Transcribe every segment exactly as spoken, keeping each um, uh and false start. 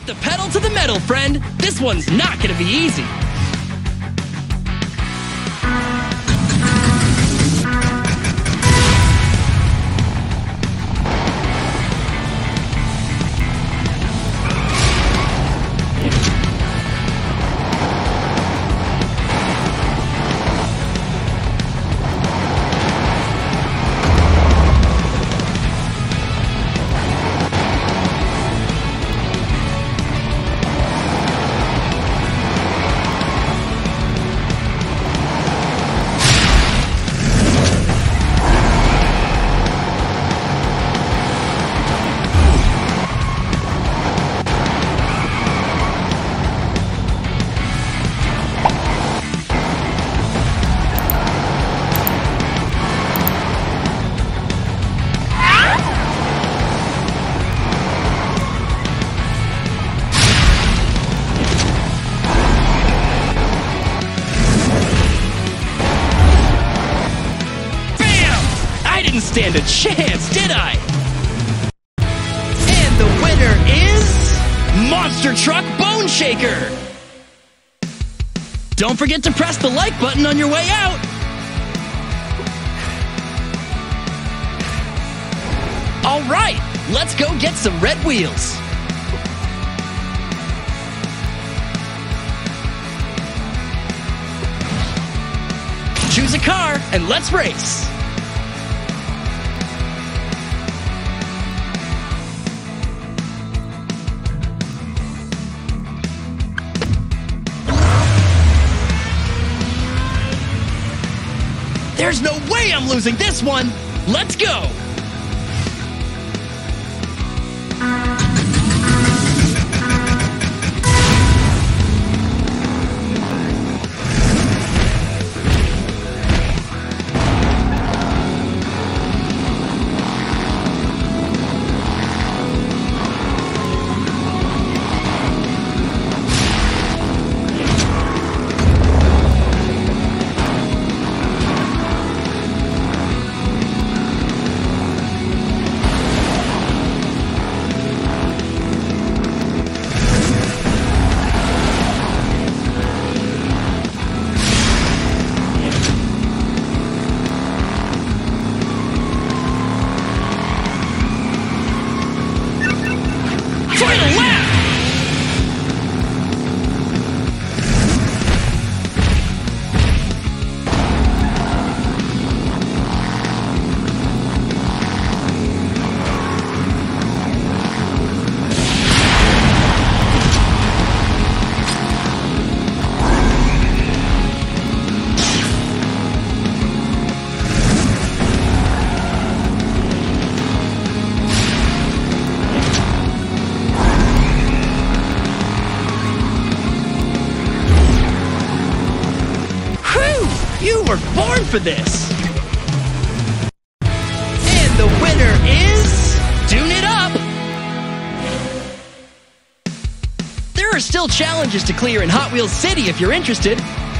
Put the pedal to the metal, friend. This one's not gonna be easy. Stand a chance, did I? And the winner is Monster Truck Bone Shaker. Don't forget to press the like button on your way out. All right, let's go get some red wheels. Choose a car and let's race. There's no way I'm losing this one! Let's go! You were born for this! And the winner is... Dune It Up! There are still challenges to clear in Hot Wheels City if you're interested.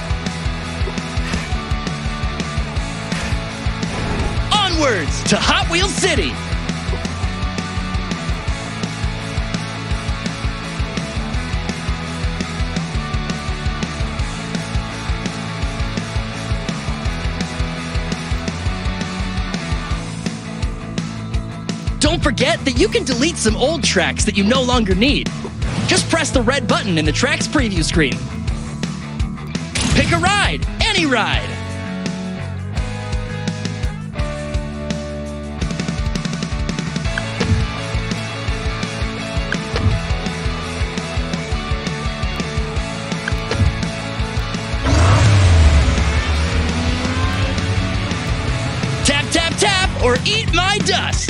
Onwards to Hot Wheels City! Don't forget that you can delete some old tracks that you no longer need. Just press the red button in the track's preview screen. Pick a ride, any ride. Tap, tap, tap, or eat my dust.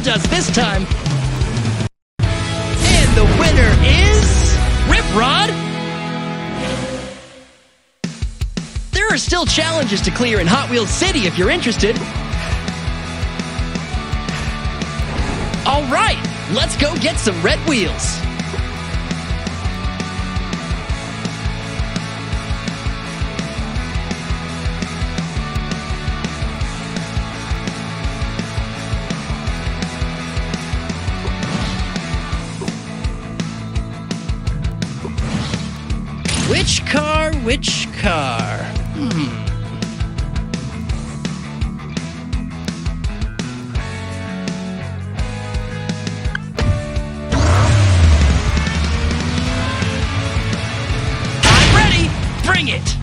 does this time. And the winner is Rip Rod. There are still challenges to clear in Hot Wheels City if you're interested. All right, let's go get some red wheels. Which car, which car? Hmm. I'm ready! Bring it!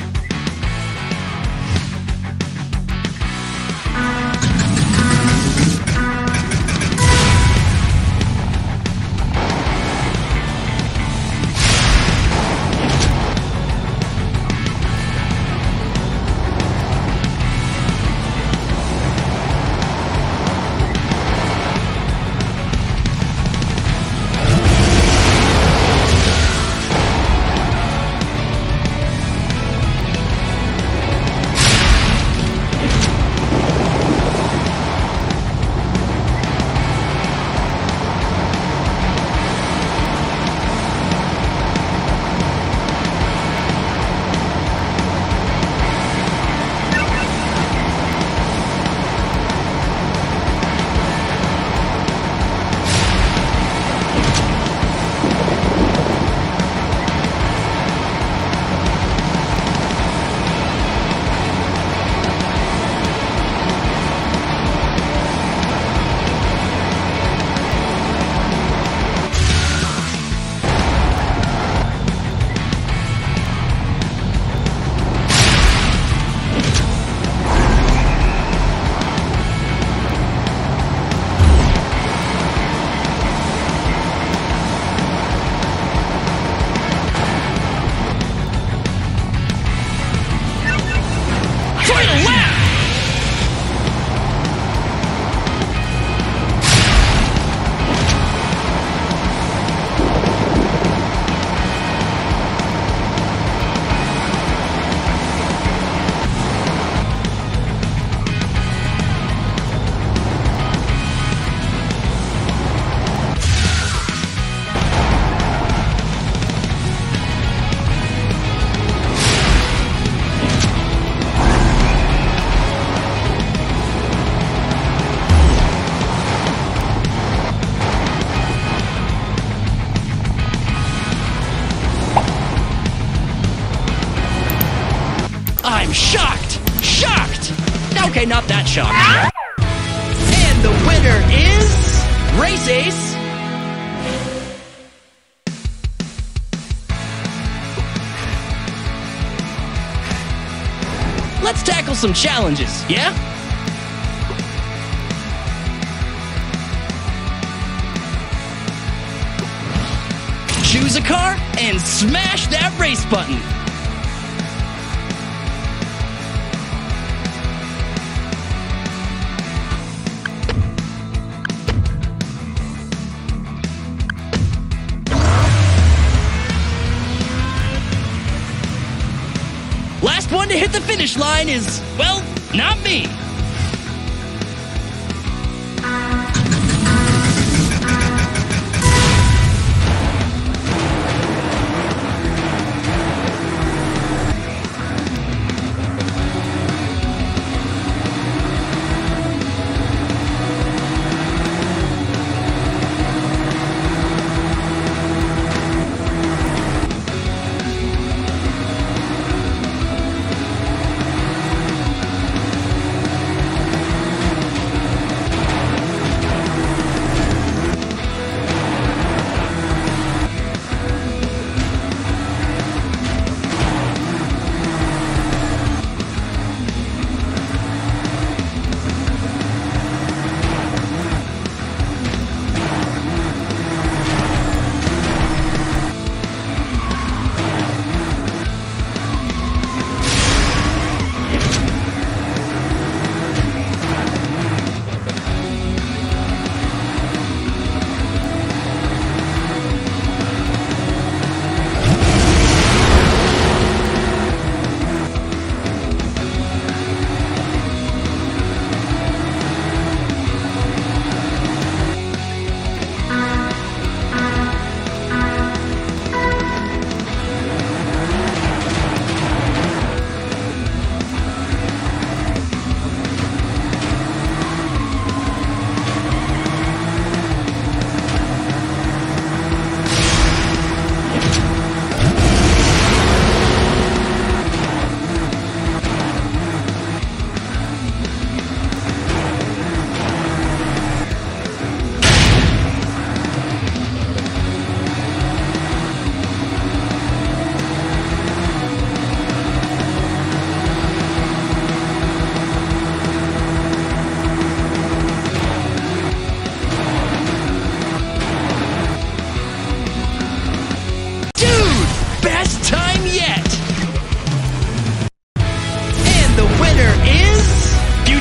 I'm shocked! Shocked! Okay, not that shocked. And the winner is Race Ace. Let's tackle some challenges, yeah? Choose a car and smash that race button. Last one to hit the finish line is, well, not me.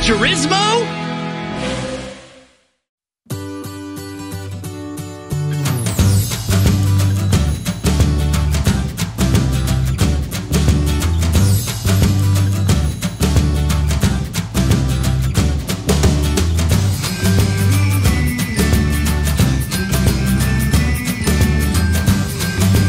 Turismo